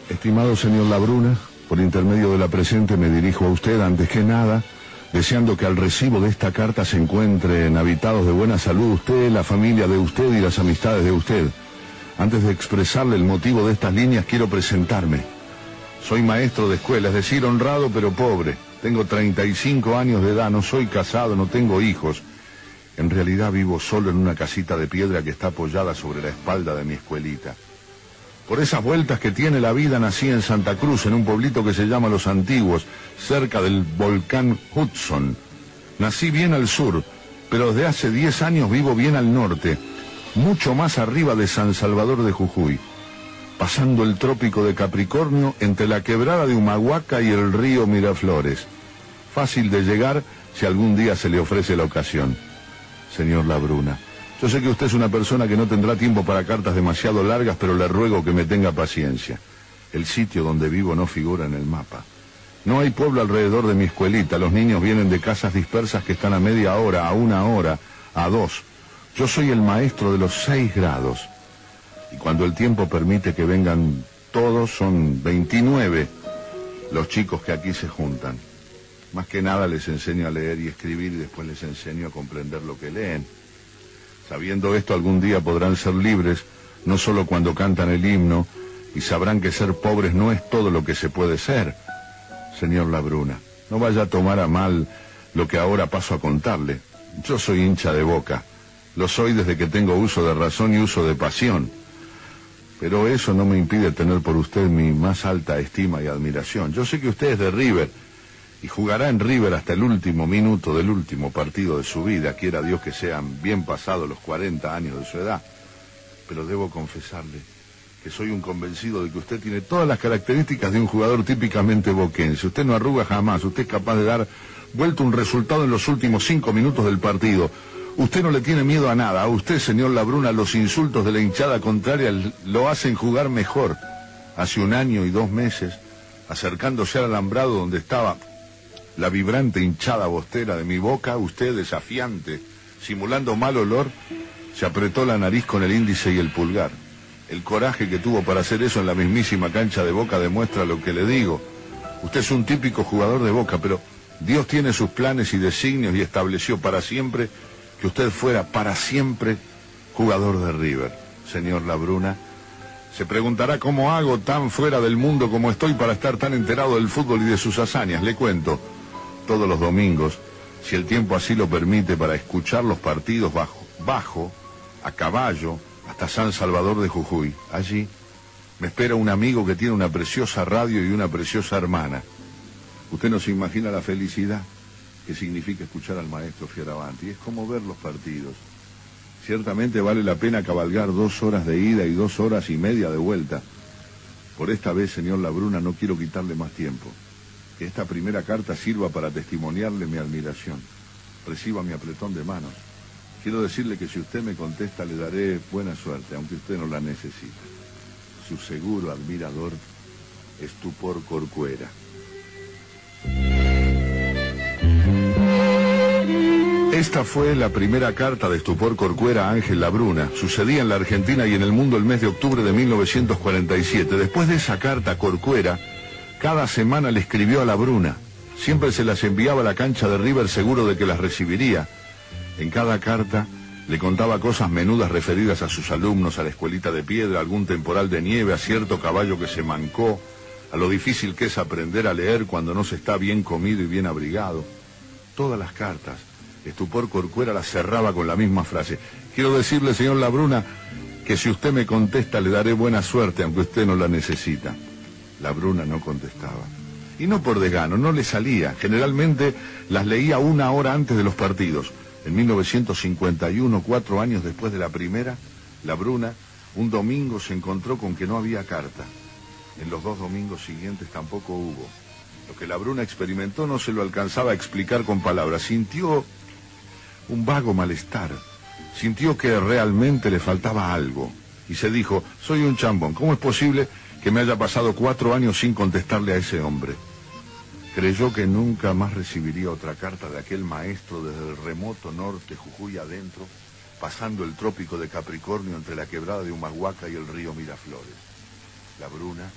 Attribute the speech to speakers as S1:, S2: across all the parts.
S1: Estimado señor Labruna, por intermedio de la presente me dirijo a usted antes que nada, deseando que al recibo de esta carta se encuentren habitados de buena salud usted, la familia de usted y las amistades de usted. Antes de expresarle el motivo de estas líneas quiero presentarme. Soy maestro de escuela, es decir, honrado pero pobre. Tengo 35 años de edad, no soy casado, no tengo hijos. En realidad vivo solo en una casita de piedra que está apoyada sobre la espalda de mi escuelita. Por esas vueltas que tiene la vida nací en Santa Cruz, en un pueblito que se llama Los Antiguos, cerca del volcán Hudson. Nací bien al sur, pero desde hace 10 años vivo bien al norte, mucho más arriba de San Salvador de Jujuy, pasando el trópico de Capricornio entre la quebrada de Humahuaca y el río Miraflores. Fácil de llegar si algún día se le ofrece la ocasión. Señor Labruna, yo sé que usted es una persona que no tendrá tiempo para cartas demasiado largas, pero le ruego que me tenga paciencia. El sitio donde vivo no figura en el mapa. No hay pueblo alrededor de mi escuelita. Los niños vienen de casas dispersas que están a media hora, a 1 hora, a 2. Yo soy el maestro de los 6 grados. Y cuando el tiempo permite que vengan todos, son 29 los chicos que aquí se juntan. Más que nada les enseño a leer y escribir y después les enseño a comprender lo que leen. Sabiendo esto, algún día podrán ser libres, no solo cuando cantan el himno, y sabrán que ser pobres no es todo lo que se puede ser. Señor Labruna, no vaya a tomar a mal lo que ahora paso a contarle. Yo soy hincha de Boca. Lo soy desde que tengo uso de razón y uso de pasión. Pero eso no me impide tener por usted mi más alta estima y admiración. Yo sé que usted es de River, y jugará en River hasta el último minuto del último partido de su vida, quiera Dios que sean bien pasados los 40 años de su edad. Pero debo confesarle que soy un convencido de que usted tiene todas las características de un jugador típicamente boquense. Usted no arruga jamás, usted es capaz de dar vuelta un resultado en los últimos 5 minutos del partido. Usted no le tiene miedo a nada. A usted, señor Labruna, los insultos de la hinchada contraria lo hacen jugar mejor. Hace 1 año y 2 meses, acercándose al alambrado donde estaba la vibrante hinchada bostera de mi Boca, usted, desafiante, simulando mal olor, se apretó la nariz con el índice y el pulgar. El coraje que tuvo para hacer eso en la mismísima cancha de Boca demuestra lo que le digo. Usted es un típico jugador de Boca, pero Dios tiene sus planes y designios y estableció para siempre que usted fuera para siempre jugador de River. Señor Labruna, se preguntará cómo hago tan fuera del mundo como estoy para estar tan enterado del fútbol y de sus hazañas. Le cuento. Todos los domingos, si el tiempo así lo permite, para escuchar los partidos bajo, a caballo, hasta San Salvador de Jujuy. Allí me espera un amigo que tiene una preciosa radio y una preciosa hermana. Usted no se imagina la felicidad que significa escuchar al maestro Fioravanti. Es como ver los partidos. Ciertamente vale la pena cabalgar 2 horas de ida y 2 horas y media de vuelta. Por esta vez, señor Labruna, no quiero quitarle más tiempo. Que esta primera carta sirva para testimoniarle mi admiración. Reciba mi apretón de manos. Quiero decirle que si usted me contesta le daré buena suerte, aunque usted no la necesite. Su seguro admirador, Estupor Corcuera. Esta fue la primera carta de Estupor Corcuera a Ángel Labruna. Sucedía en la Argentina y en el mundo el mes de octubre de 1947. Después de esa carta, Corcuera cada semana le escribió a Labruna. Siempre se las enviaba a la cancha de River seguro de que las recibiría. En cada carta le contaba cosas menudas referidas a sus alumnos, a la escuelita de piedra, a algún temporal de nieve, a cierto caballo que se mancó, a lo difícil que es aprender a leer cuando no se está bien comido y bien abrigado. Todas las cartas, Estupor Corcuera las cerraba con la misma frase. Quiero decirle, señor Labruna, que si usted me contesta le daré buena suerte, aunque usted no la necesita. Labruna no contestaba. Y no por desgano, no le salía. Generalmente las leía 1 hora antes de los partidos. En 1951, 4 años después de la primera, Labruna, un domingo se encontró con que no había carta. En los 2 domingos siguientes tampoco hubo. Lo que Labruna experimentó no se lo alcanzaba a explicar con palabras. Sintió un vago malestar. Sintió que realmente le faltaba algo. Y se dijo, soy un chambón, ¿cómo es posible que me haya pasado 4 años sin contestarle a ese hombre? Creyó que nunca más recibiría otra carta de aquel maestro desde el remoto norte, Jujuy adentro, pasando el trópico de Capricornio entre la quebrada de Humahuaca y el río Miraflores. Labruna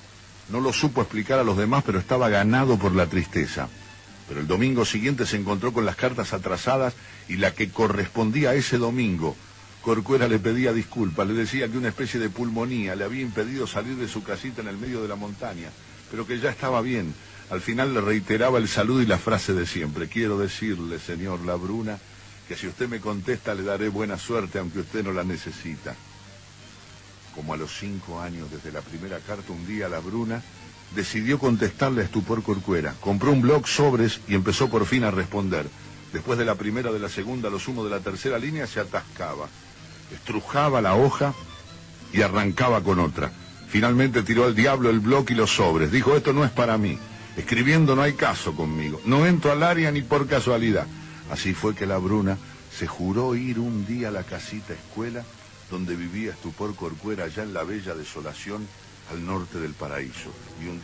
S1: No lo supo explicar a los demás, pero estaba ganado por la tristeza. Pero el domingo siguiente se encontró con las cartas atrasadas y la que correspondía a ese domingo. Corcuera le pedía disculpas, le decía que una especie de pulmonía le había impedido salir de su casita en el medio de la montaña, pero que ya estaba bien. Al final le reiteraba el saludo y la frase de siempre: quiero decirle, señor Labruna, que si usted me contesta le daré buena suerte, aunque usted no la necesita. Como a los 5 años desde la primera carta, un día Labruna decidió contestarle a Estupor Corcuera. Compró un bloc, sobres, y empezó por fin a responder. Después de la primera, de la segunda, a lo sumo de la tercera línea, se atascaba. Estrujaba la hoja y arrancaba con otra. Finalmente tiró al diablo el bloc y los sobres. Dijo: esto no es para mí. Escribiendo no hay caso conmigo. No entro al área ni por casualidad. Así fue que Labruna se juró ir un día a la casita escuela donde vivía Estupor Corcuera, allá en la bella desolación al norte del paraíso. Y un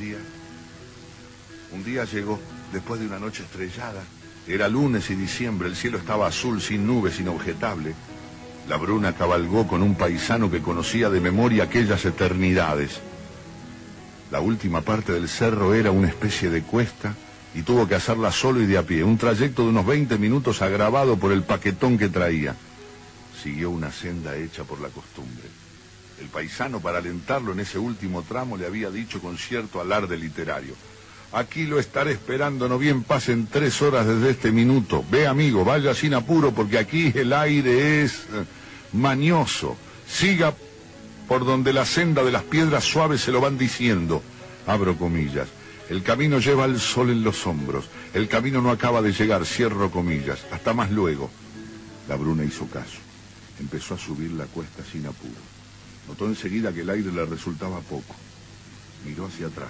S1: día llegó, después de una noche estrellada. Era lunes y diciembre, el cielo estaba azul, sin nubes, inobjetable. Labruna cabalgó con un paisano que conocía de memoria aquellas eternidades. La última parte del cerro era una especie de cuesta y tuvo que hacerla solo y de a pie, un trayecto de unos 20 minutos agravado por el paquetón que traía. Siguió una senda hecha por la costumbre. El paisano, para alentarlo en ese último tramo, le había dicho con cierto alarde literario: aquí lo estaré esperando, no bien pasen 3 horas desde este minuto. Ve, amigo, vaya sin apuro, porque aquí el aire es mañoso. Siga por donde la senda de las piedras suaves se lo van diciendo. Abro comillas. El camino lleva el sol en los hombros. El camino no acaba de llegar, cierro comillas. Hasta más luego. Labruna hizo caso. Empezó a subir la cuesta sin apuro. Notó enseguida que el aire le resultaba poco. Miró hacia atrás.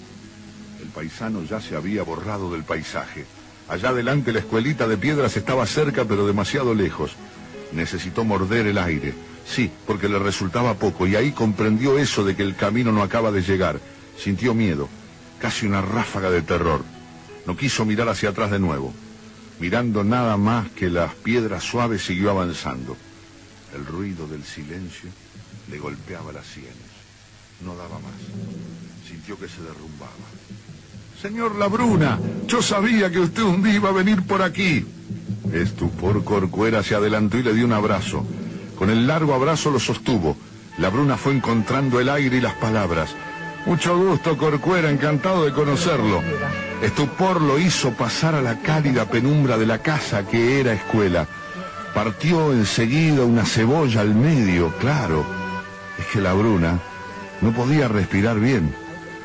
S1: El paisano ya se había borrado del paisaje. Allá adelante la escuelita de piedras estaba cerca, pero demasiado lejos. Necesitó morder el aire. Sí, porque le resultaba poco, y ahí comprendió eso de que el camino no acaba de llegar. Sintió miedo, casi una ráfaga de terror. No quiso mirar hacia atrás de nuevo. Mirando nada más que las piedras suaves, siguió avanzando. El ruido del silencio le golpeaba las sienes. No daba más. Sintió que se derrumbaba. Señor Labruna, yo sabía que usted un día iba a venir por aquí. Estupor Corcuera se adelantó y le dio un abrazo. Con el largo abrazo lo sostuvo. Labruna fue encontrando el aire y las palabras. Mucho gusto, Corcuera, encantado de conocerlo. Estupor lo hizo pasar a la cálida penumbra de la casa que era escuela. Partió enseguida una cebolla al medio, claro. Es que Labruna no podía respirar bien.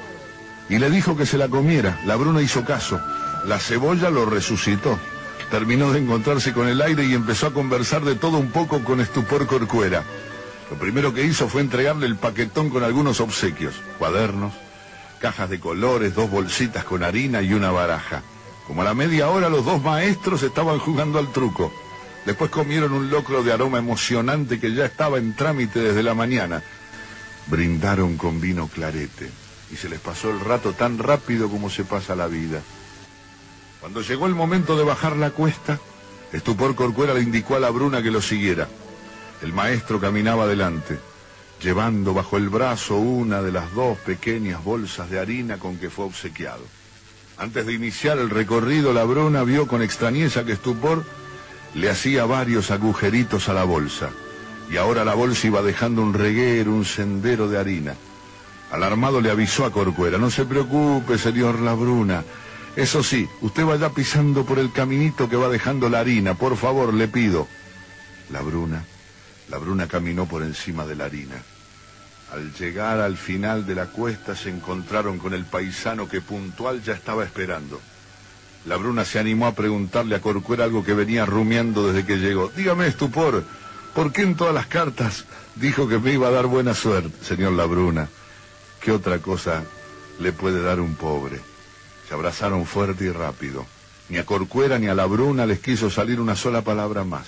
S1: Y le dijo que se la comiera. Labruna hizo caso. La cebolla lo resucitó. Terminó de encontrarse con el aire y empezó a conversar de todo un poco con Estupor Corcuera. Lo primero que hizo fue entregarle el paquetón con algunos obsequios: cuadernos, cajas de colores, 2 bolsitas con harina y una baraja. Como a la media hora los 2 maestros estaban jugando al truco. Después comieron un locro de aroma emocionante que ya estaba en trámite desde la mañana. Brindaron con vino clarete y se les pasó el rato tan rápido como se pasa la vida. Cuando llegó el momento de bajar la cuesta, Estupor Corcuera le indicó a Labruna que lo siguiera. El maestro caminaba adelante, llevando bajo el brazo una de las 2 pequeñas bolsas de harina con que fue obsequiado. Antes de iniciar el recorrido, Labruna vio con extrañeza que Estupor le hacía varios agujeritos a la bolsa, y ahora la bolsa iba dejando un reguero, un sendero de harina. Alarmado le avisó a Corcuera: no se preocupe, señor Labruna. Eso sí, usted vaya pisando por el caminito que va dejando la harina, por favor, le pido. Labruna caminó por encima de la harina. Al llegar al final de la cuesta se encontraron con el paisano que puntual ya estaba esperando. Labruna se animó a preguntarle a Corcuera algo que venía rumiando desde que llegó. Dígame, Estupor, ¿por qué en todas las cartas dijo que me iba a dar buena suerte, señor Labruna? ¿Qué otra cosa le puede dar un pobre? Se abrazaron fuerte y rápido. Ni a Corcuera ni a Labruna les quiso salir una sola palabra más.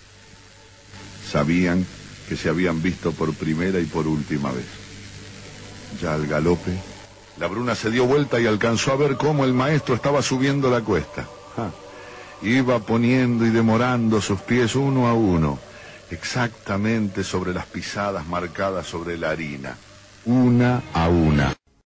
S1: Sabían que se habían visto por primera y por última vez. Ya al galope, Labruna se dio vuelta y alcanzó a ver cómo el maestro estaba subiendo la cuesta. Iba poniendo y demorando sus pies uno a uno, exactamente sobre las pisadas marcadas sobre la harina, una a una.